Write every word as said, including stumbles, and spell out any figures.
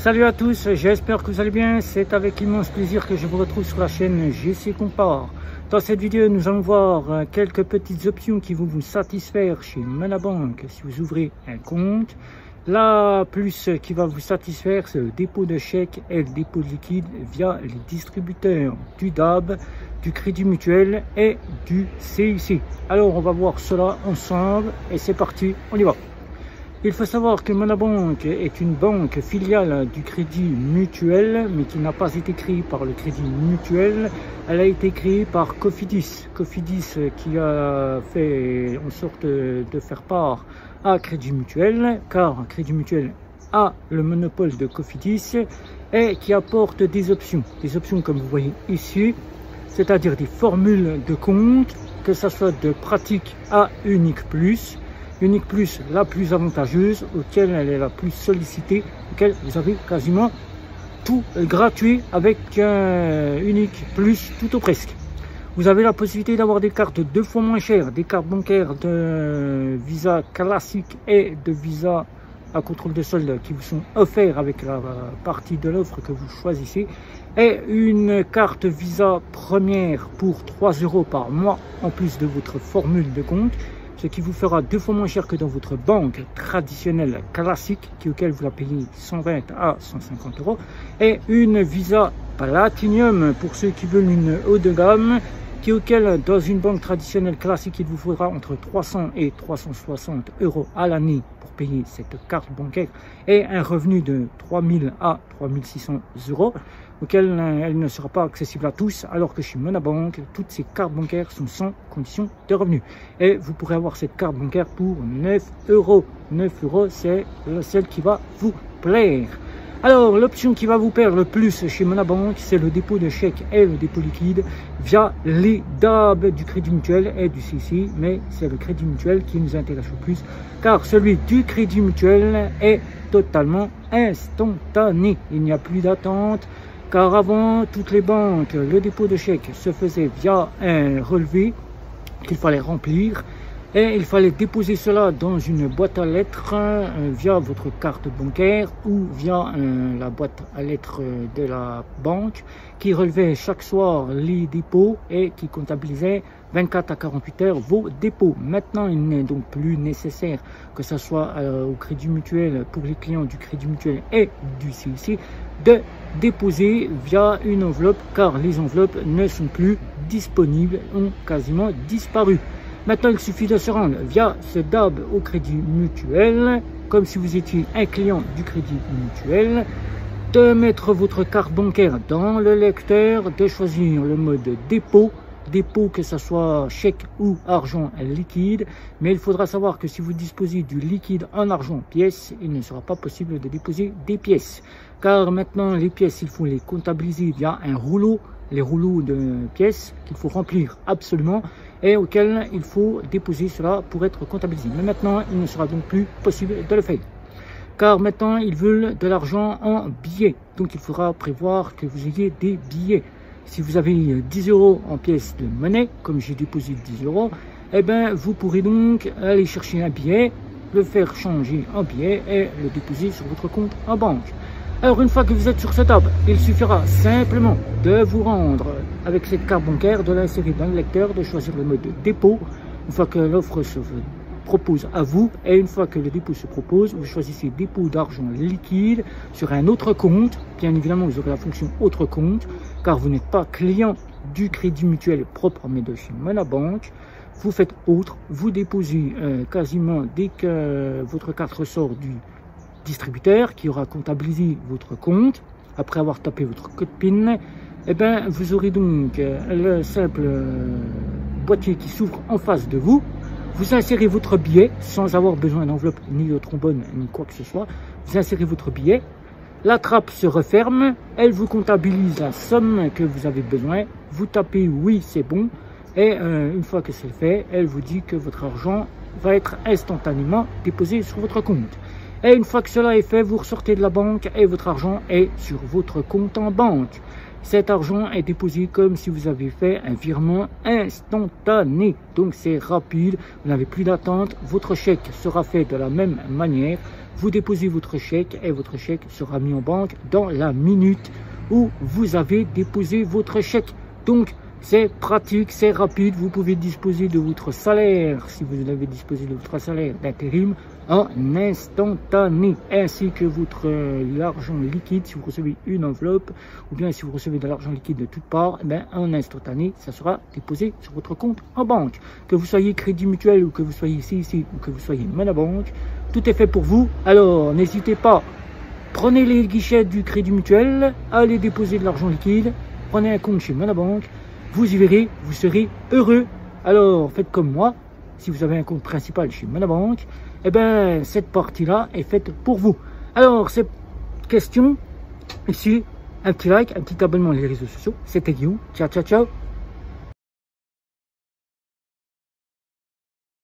Salut à tous, j'espère que vous allez bien. C'est avec immense plaisir que je vous retrouve sur la chaîne G C Compare. Dans cette vidéo, nous allons voir quelques petites options qui vont vous satisfaire chez Monabank si vous ouvrez un compte. La plus qui va vous satisfaire, c'est le dépôt de chèque et le dépôt de liquide via les distributeurs du D A B, du Crédit Mutuel et du C I C. Alors, on va voir cela ensemble et c'est parti, on y va. Il faut savoir que Monabank est une banque filiale du Crédit Mutuel, mais qui n'a pas été créée par le Crédit Mutuel. Elle a été créée par Cofidis. Cofidis qui a fait en sorte de faire part à Crédit Mutuel, car Crédit Mutuel a le monopole de Cofidis et qui apporte des options. Des options comme vous voyez ici, c'est-à-dire des formules de compte, que ce soit de pratique à Unique Plus. Unique Plus la plus avantageuse, auquel elle est la plus sollicitée, auquel vous avez quasiment tout gratuit avec un Unique Plus tout ou presque. Vous avez la possibilité d'avoir des cartes deux fois moins chères, des cartes bancaires de Visa classique et de Visa à contrôle de solde qui vous sont offerts avec la partie de l'offre que vous choisissez, et une carte Visa première pour trois euros par mois en plus de votre formule de compte, ce qui vous fera deux fois moins cher que dans votre banque traditionnelle classique, qui auquel vous la payez cent vingt à cent cinquante euros, et une Visa Platinum pour ceux qui veulent une haut de gamme, qui auquel dans une banque traditionnelle classique il vous faudra entre trois cents et trois cent soixante euros à l'année pour payer cette carte bancaire, et un revenu de trois mille à trois mille six cents euros, auquel elle ne sera pas accessible à tous, alors que chez Monabank, toutes ces cartes bancaires sont sans condition de revenu. Et vous pourrez avoir cette carte bancaire pour neuf euros. neuf euros, c'est celle qui va vous plaire. Alors, l'option qui va vous plaire le plus chez Monabank, c'est le dépôt de chèque et le dépôt liquide via les D A B du Crédit Mutuel et du C I C, mais c'est le Crédit Mutuel qui nous intéresse le plus, car celui du Crédit Mutuel est totalement instantané. Il n'y a plus d'attente, car avant, toutes les banques, le dépôt de chèque se faisait via un relevé qu'il fallait remplir, et il fallait déposer cela dans une boîte à lettres euh, via votre carte bancaire ou via euh, la boîte à lettres de la banque, qui relevait chaque soir les dépôts et qui comptabilisait vingt-quatre à quarante-huit heures vos dépôts. Maintenant, il n'est donc plus nécessaire que ce soit euh, au Crédit Mutuel, pour les clients du Crédit Mutuel et du C I C, de déposer via une enveloppe, car les enveloppes ne sont plus disponibles, ont quasiment disparu. Maintenant, il suffit de se rendre via ce D A B au Crédit Mutuel, comme si vous étiez un client du Crédit Mutuel, de mettre votre carte bancaire dans le lecteur, de choisir le mode dépôt, dépôt que ce soit chèque ou argent liquide, mais il faudra savoir que si vous disposez du liquide en argent pièce, il ne sera pas possible de déposer des pièces, car maintenant les pièces, il faut les comptabiliser via un rouleau, les rouleaux de pièces qu'il faut remplir absolument et auquel il faut déposer cela pour être comptabilisé. Mais maintenant, il ne sera donc plus possible de le faire, car maintenant ils veulent de l'argent en billets, donc il faudra prévoir que vous ayez des billets. Si vous avez dix euros en pièces de monnaie, comme j'ai déposé dix euros, eh bien vous pourrez donc aller chercher un billet, le faire changer en billet et le déposer sur votre compte en banque. Alors, une fois que vous êtes sur cette table, il suffira simplement de vous rendre avec cette carte bancaire, de l'insérer dans le lecteur, de choisir le mode de dépôt. Une fois que l'offre se propose à vous, et une fois que le dépôt se propose, vous choisissez dépôt d'argent liquide sur un autre compte. Bien évidemment, vous aurez la fonction autre compte, car vous n'êtes pas client du Crédit Mutuel propre, mais de chez Monabank. Vous faites autre, vous déposez euh, quasiment dès que votre carte ressort du distributeur qui aura comptabilisé votre compte, après avoir tapé votre code PIN, et bien vous aurez donc le simple boîtier qui s'ouvre en face de vous. Vous insérez votre billet sans avoir besoin d'enveloppe ni de trombone ni quoi que ce soit. Vous insérez votre billet, la trappe se referme, elle vous comptabilise la somme que vous avez besoin, vous tapez oui c'est bon, et euh, une fois que c'est fait, elle vous dit que votre argent va être instantanément déposé sur votre compte. Et une fois que cela est fait, vous ressortez de la banque et votre argent est sur votre compte en banque. Cet argent est déposé comme si vous avez fait un virement instantané. Donc c'est rapide, vous n'avez plus d'attente. Votre chèque sera fait de la même manière. Vous déposez votre chèque et votre chèque sera mis en banque dans la minute où vous avez déposé votre chèque. Donc c'est pratique, c'est rapide, vous pouvez disposer de votre salaire, si vous avez disposé de votre salaire d'intérim, en instantané, ainsi que votre euh, l'argent liquide, si vous recevez une enveloppe, ou bien si vous recevez de l'argent liquide de toutes parts, eh bien, en instantané, ça sera déposé sur votre compte en banque. Que vous soyez Crédit Mutuel, ou que vous soyez ici, ici, ou que vous soyez Manabank, tout est fait pour vous. Alors, n'hésitez pas, prenez les guichets du Crédit Mutuel, allez déposer de l'argent liquide, prenez un compte chez Manabank, vous y verrez, vous serez heureux. Alors, faites comme moi. Si vous avez un compte principal chez Manabank, eh bien, cette partie-là est faite pour vous. Alors, cette question, ici, un petit like, un petit abonnement les réseaux sociaux. C'était Guillaume. Ciao, ciao, ciao.